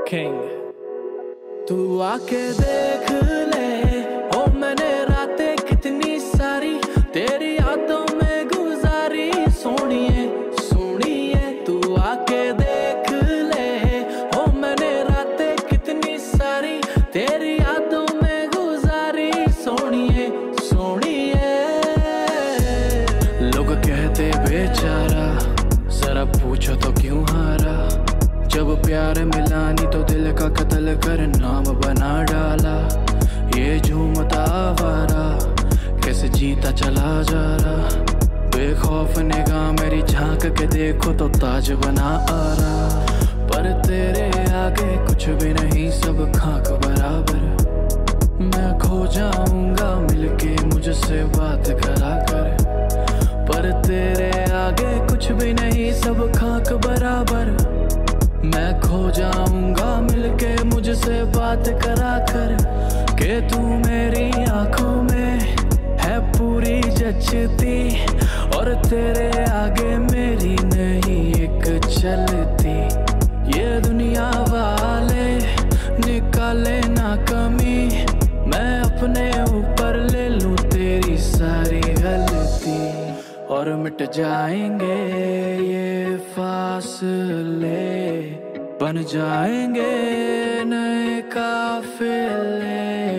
King. तू आके देख ले ओ मैंने रातें कितनी सारी तेरी यादों में गुजारी। सोनिए सोनिए तू आके देख ले ओ मैंने रातें कितनी सारी तेरी यादों में गुजारी। सोनिए सोनिए लोग कहते बेचारा, जरा पूछो तो क्यों हारा। जब प्यार मिला नहीं तो दिल का कत्ल कर नाम बना डाला। ये झूमता आवारा कैसे जीता चला जा रहा। बेखौफ निगाह मेरी झांक के देखो तो ताज बना आ रहा। पर तेरे आगे कुछ भी नहीं, सब खाक बराबर। मैं खो जाऊंगा मिलके मुझसे बात करा कर। पर तेरे आगे कुछ भी नहीं, सब खाक बराबर। मैं खो जाऊंगा मिलके मुझसे बात करा कर। के तू मेरी आंखों में है पूरी जचती और तेरे आगे मेरी नहीं एक चलती। ये दुनिया वाले निकाले ना कमी, मैं अपने ऊपर ले लूं तेरी सारी गलती। और मिट जाएंगे ये फासले, बन जाएंगे नए काफिले।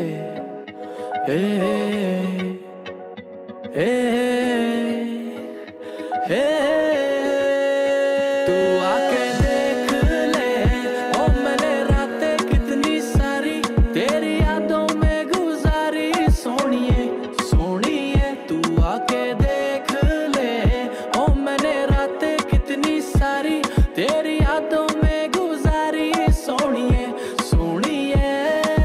तू आके देख ले ओ मैंने रातें कितनी सारी तेरी यादों में गुजारी। सोनिए सोनिए तू आके देख ले ओ मैंने रातें कितनी सारी तेरी यादों में गुजारी। सोनिए सोनिए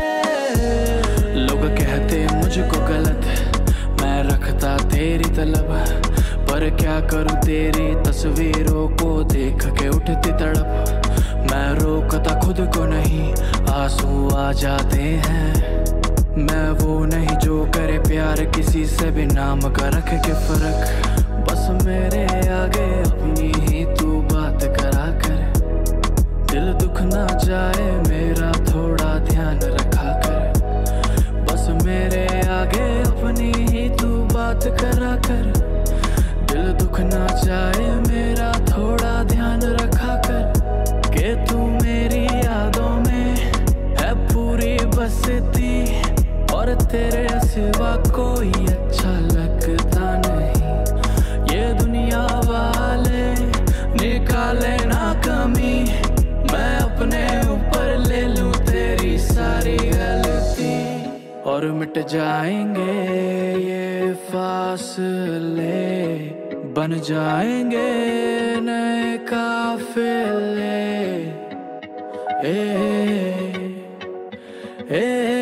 लोग कहते मुझको गलत, मैं रखता तेरी तलब। पर क्या करूं तेरी तस्वीरों को देख के उठती तड़प। मैं रोकता खुद को नहीं, आंसू आ जाते हैं। मैं वो नहीं जो करे प्यार किसी से भी नाम का रख के फर्क। बस मेरे आगे अपनी ही तू बात करा कर। दिल दुख ना जाए मेरा थोड़ा ध्यान रखा कर। बस मेरे आगे अपनी ही तू बात करा कर। दिल दुख ना जाए मेरा थोड़ा ध्यान रखा कर। के तू मेरी यादों में है पूरी बसती और तेरे सिवा कोई अच्छा लगता नहीं। ये दुनिया वाले निकाले ना कमी, मैं अपने ऊपर ले लूं तेरी सारी गलती। और मिट जाएंगे ये फासले, बन जाएंगे नए काफिले।